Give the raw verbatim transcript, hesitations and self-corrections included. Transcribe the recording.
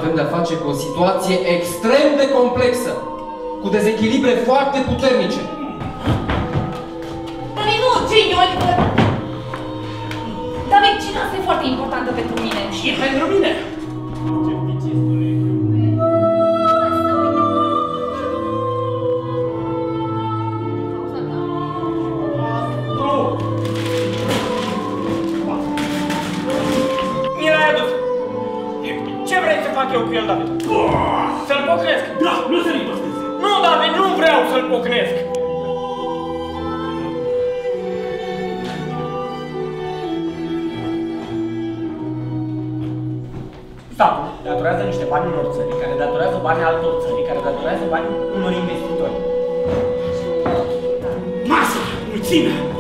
avem de-a face cu o situație extrem de complexă, cu dezechilibre foarte puternice. David, nu, Geniu, adică... David, cine asta e foarte importantă pentru mine. Și e pentru mine. Eu cu el, David. Să-l pocnesc! Da, nu să-l impostezi! Nu, David, nu vreau să-l pocnesc! Statul datorează niște bani unor țări, care datorează bani altor țări, care datorează bani unor investitori. Masă! Mulțime!